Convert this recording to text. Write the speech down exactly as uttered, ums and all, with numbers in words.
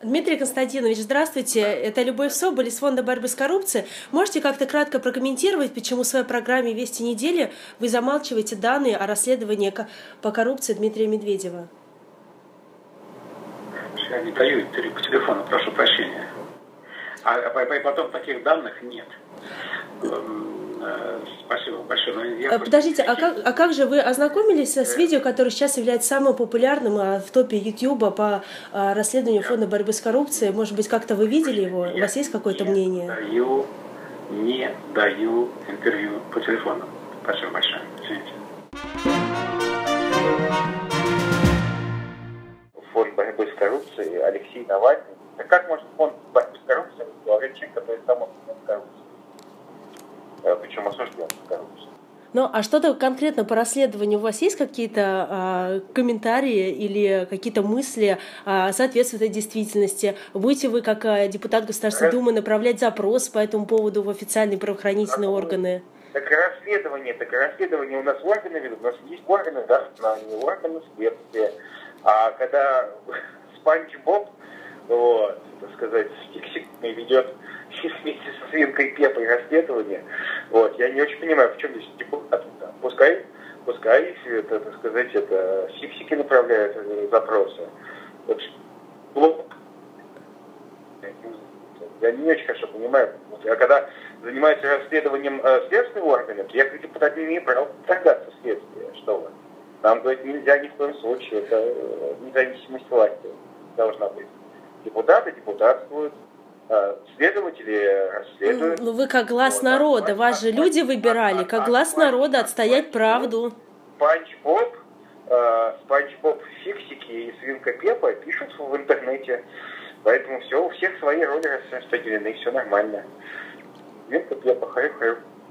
Дмитрий Константинович, здравствуйте. Это Любовь Соболь из Фонда борьбы с коррупцией. Можете как-то кратко прокомментировать, почему в своей программе «Вести недели» вы замалчиваете данные о расследовании по коррупции Дмитрия Медведева? Я не даю интервью по телефону, прошу прощения. А, а потом таких данных нет. Спасибо большое. Я Подождите, а как, а как же вы ознакомились с видео, которое сейчас является самым популярным в топе Ютьюба по расследованию Фонда борьбы с коррупцией? Может быть, как-то вы видели его? У вас есть какое-то мнение? Даю, не даю интервью по телефону. Спасибо большое. Извините. Фонд борьбы с коррупцией, Алексей Навальный. Так как может фонд борьбы с коррупцией возглавлять человек, который сам осужден в коррупции? Причем осужден в коррупции. Ну, а что-то конкретно по расследованию у вас есть какие-то а, комментарии или какие-то мысли а, соответствуют этой действительности? Будете вы, как а, депутат Государственной Раз... Думы, направлять запрос по этому поводу в официальные правоохранительные а, органы? Так и расследование, так и расследование у нас органы ведут. У нас есть органы, да, не органы следствия. А когда Спанч Боб, вот, так сказать, фиксиками ведет вместе со свинкой Пеппой расследование, вот, я не очень понимаю, в чем здесь депутаты. Да. Пускай, пускай, это, так сказать, это фиксики направляют запросы. Вот, я не очень хорошо понимаю. А когда занимаюсь расследованием э, следственных органов, я как депутат не имею права вторгаться в следствие. Что вы? Нам, говорит, нельзя ни в коем случае. Это э, независимость власти должна быть. Депутаты депутатствуют, э, следователи расследуют. Ну вы как глаз вот, народа, вас же люди выбирали, как глаз народа отстоять правду. Спанч Боб, э, Спанч Боб, фиксики и свинка Пеппа пишут в интернете. Поэтому все, у всех свои роли распределены, все нормально. Свинка Пеппа, хрю-хрю.